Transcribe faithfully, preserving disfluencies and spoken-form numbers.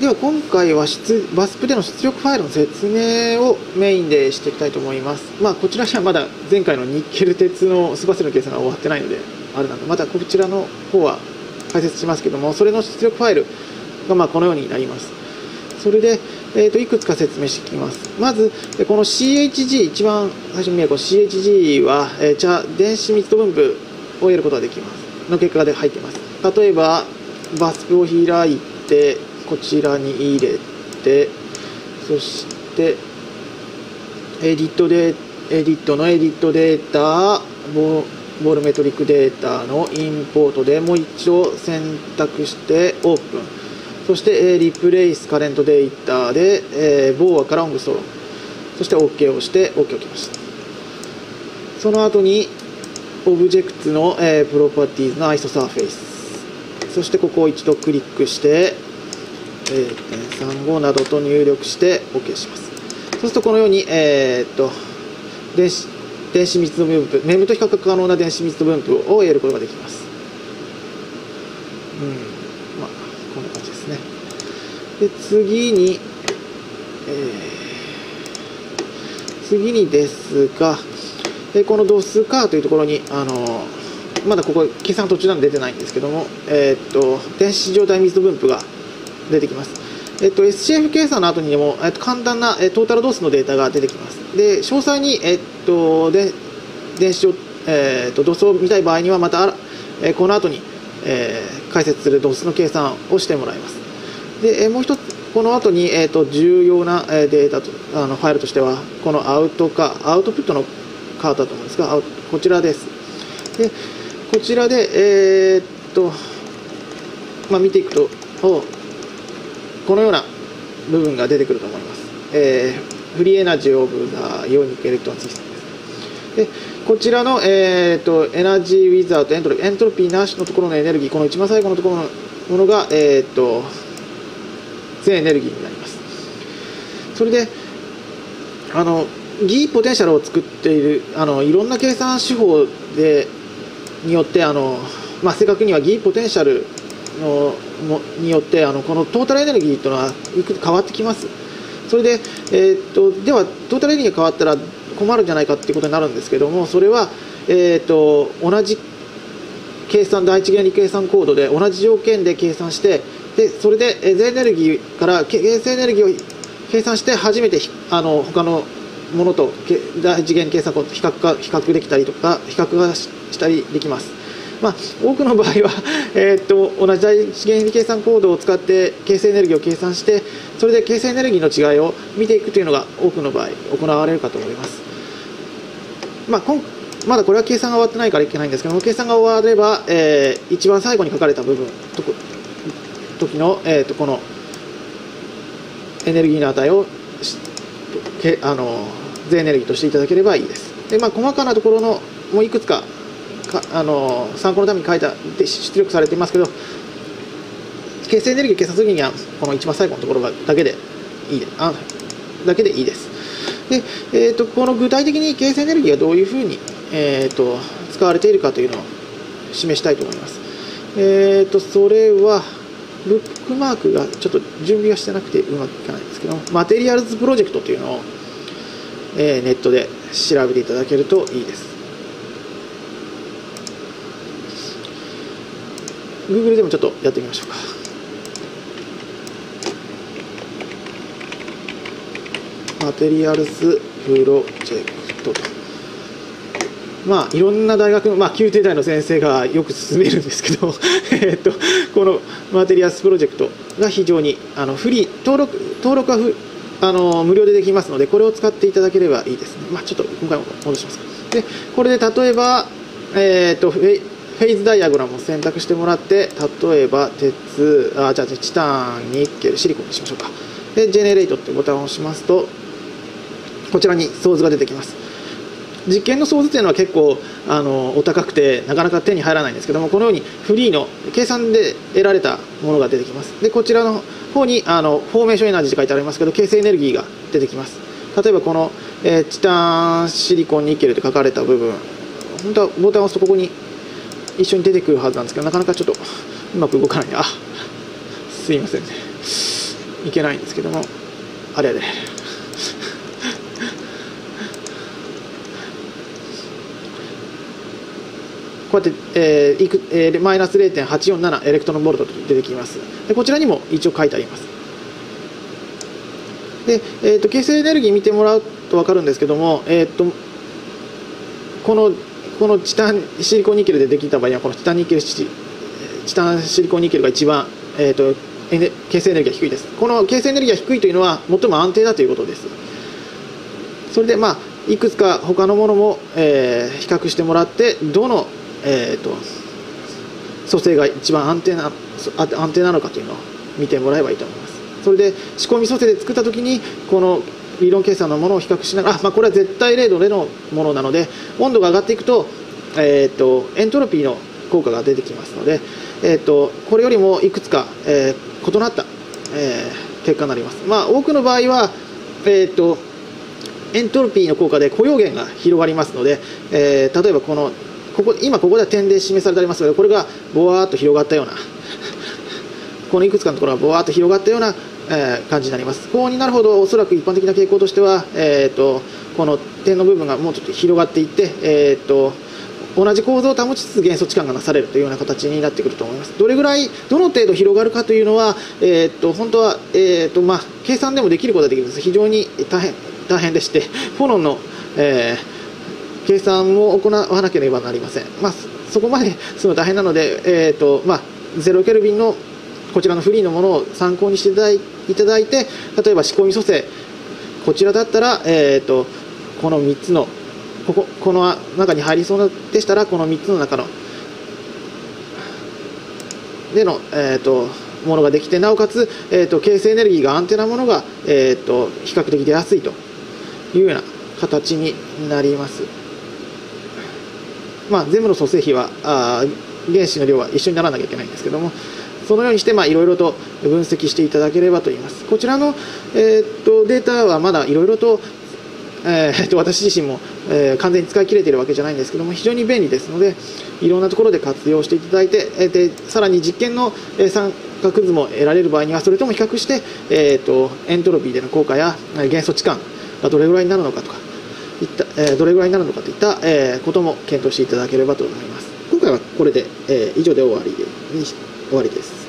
では今回は出バスプでの出力ファイルの説明をメインでしていきたいと思います。まあ、こちらにはまだ前回のニッケル鉄のスーパーセルの計算が終わってないのであれなので、またこちらの方は解説しますけども、それの出力ファイルがまあこのようになります。それで、えー、といくつか説明していきます。まずこの シーエイチジー、 一番最初に見えるこの シーエイチジー は、えー、じゃあ電子密度分布を得ることができますの結果が入っています。例えばバスプを開いてこちらに入れて、そしてエディットでエディットのエディットデータ、ボボルメトリックデータのインポートでもう一度選択してオープン、そしてリプレイスカレントデータで、えー、ボーアからオングストロン、そして OK をして OK をきました。その後にオブジェクトの、えー、プロパティーズのアイソサーフェイス、そしてここを一度クリックしてゼロてんさんご などと入力して OK します。そうするとこのように、えー、っと電子電子密度分布、メムと比較可能な電子密度分布を得ることができます。うん、まあこんな感じですね。で次に、えー、次にですが、この ドス カーというところにあのまだここ計算途中なんで出てないんですけども、えー、っと電子状態密度分布が出てきます。えっと、エスシーエフ 計算の後にでも、えっと、簡単な、えトータルドスのデータが出てきます。で詳細に、えっと、で電子、えっと、ドスを見たい場合にはまた、えこの後に、えー、解説する ドス の計算をしてもらいます。で、えもう一つこの後に、えっと、重要なデータとあのファイルとしてはこのアウトかアウトプットのカードだと思うんですが、こちらです。でこちらで、えー、っとまあ、見ていくとこのような部分が出てくると思います。えー、フリーエナジーオブザイオニックエレクトロンシステムです。でこちらの、えー、とエナジーウィザードエントロピーエントロピーなしのところのエネルギー、この一番最後のところのものが、えー、と全エネルギーになります。それであのギーポテンシャルを作っているあのいろんな計算手法でによってあの、まあ、正確にはギーポテンシャルのもによってあのこのトータルエネルギーというのはいく変わってきます。それで、えー、っとではトータルエネルギーが変わったら困るんじゃないかということになるんですけども、それは、えー、っと同じ計算第一原理計算コードで同じ条件で計算して、でそれで全エネルギーから形成エネルギーを計算して初めてあの他のものと第一原理計算コードと比較か比較できたりとか比較がしたりできます。まあ、多くの場合は、えー、っと同じ第一原理計算コードを使って形成エネルギーを計算して、それで形成エネルギーの違いを見ていくというのが多くの場合行われるかと思います。まあ、今まだこれは計算が終わってないからいけないんですけども、計算が終われば、えー、一番最後に書かれた部分と時の、えー、っとこのエネルギーの値をけあの全エネルギーとしていただければいいです。で、まあ、細かなところのもういくつかかあの参考のために書いたで出力されていますけど、形成エネルギーを計算するにはこの一番最後のところがだけでいいであだけでいいです。で、えー、とこの具体的に形成エネルギーがどういうふうに、えー、と使われているかというのを示したいと思います。えー、とそれはブックマークがちょっと準備はしてなくてうまくいかないんですけど、マテリアルズプロジェクトというのを、えー、ネットで調べていただけるといいです。Google でもちょっとやってみましょうか。マテリアルズプロジェクトと、まあいろんな大学の、まあ、きゅうてい大の先生がよく進めるんですけどえっとこのマテリアルズプロジェクトが非常にあのフリー登録登録はふあの無料でできますので、これを使っていただければいいですね。まあ、ちょっと今回も戻しますか。でこれで例えば、えー、っとフェイズダイアグラムを選択してもらって、例えば鉄あじゃあチタンニッケルシリコンにしましょうか。でジェネレートってボタンを押しますとこちらにソーズが出てきます。実験のソーズというのは結構あのお高くてなかなか手に入らないんですけども、このようにフリーの計算で得られたものが出てきます。でこちらの方にあのフォーメーションエナジーって書いてありますけど、形成エネルギーが出てきます。例えばこの、えー、チタンシリコンニッケルって書かれた部分、本当はボタンを押すとここに一緒に出てくるはずなんですけど、なかなかちょっとうまく動かない。あすいませんね。 いけないんですけども、あれあれこうやって、えーいくえー、マイナス れいてんはちよんなな エレクトロンボルトと出てきます。でこちらにも一応書いてあります。で、えー、と形成エネルギー見てもらうと分かるんですけども、えー、とこのこのチタンシリコンニッケルでできた場合には、このチタンニッケルチタンシリコンニッケルが一番、えー、と形成エネルギーが低いです。この形成エネルギーが低いというのは最も安定だということです。それでまあいくつか他のものも、えー、比較してもらって、どの、えー、と組成が一番安定な安定なのかというのを見てもらえばいいと思います。それで仕込み組成で作ったときに、この理論計算のものを比較しながら、あ、まあ、これは絶対零度でのものなので、温度が上がっていくと、えー、とエントロピーの効果が出てきますので、えー、とこれよりもいくつか、えー、異なった、えー、結果になります。まあ、多くの場合は、えー、とエントロピーの効果で雇用源が広がりますので、えー、例えばこのここ今ここでは点で示されてありますけど、これがボワーっと広がったようなこのいくつかのところがボワーっと広がったような、えー、感じになります。高温になるほどおそらく一般的な傾向としては、えー、とこの点の部分がもうちょっと広がっていって、えー、と同じ構造を保ちつつ元素置換がなされるというような形になってくると思います。どれぐらいどの程度広がるかというのは、えー、と本当は、えーとまあ、計算でもできることができるんです。非常に大変大変でして、フォノンの、えー、計算を行わなければなりません。まあ、そこまでするの大変なので、えーとまあ、ゼロケルビンのこちらのフリーのものを参考にしていただいいただいて、例えば仕込み組成、こちらだったら、えー、とこのみっつのこここの中に入りそうでしたら、このみっつの中のでの、えー、とものができて、なおかつ、えー、と形成エネルギーが安定なものが、えー、と比較的出やすいというような形になります。まあ、全部の組成比はあ原子の量は一緒にならなきゃいけないんですけども、そのようにしていろいろと分析していただければと思います。こちらの、えー、とデータはまだいろいろと、えー、と私自身も、えー、完全に使い切れているわけじゃないんですけども、非常に便利ですので、いろんなところで活用していただいて、えー、でさらに実験の三角図も得られる場合には、それとも比較して、えー、とエントロピーでの効果や元素置換がどれぐらいになるのかとかいった、えー、どれぐらいになるのかといった、えー、ことも検討していただければと思います。今回はこれで、えー、以上で終わりで終わりです。